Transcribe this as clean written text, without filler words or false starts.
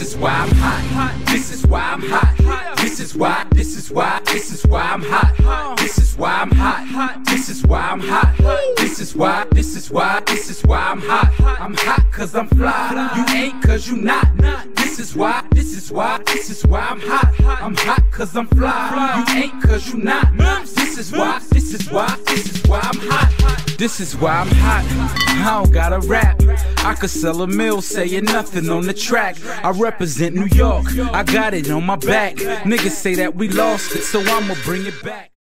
is why I'm hot. This is why I'm hot. This is why I'm hot. This is why I'm hot. This is why I'm hot. This is why I'm hot. I'm hot cause I'm fly. You ain't cause you not. This is why I'm hot. I'm hot cause I'm fly. You ain't cause you not. This is why I'm hot. This is why I'm hot. I don't gotta rap. I could sell a mill saying nothing on the track. I represent New York. I got it on my back. Niggas say that we lost it, so I'ma bring it back.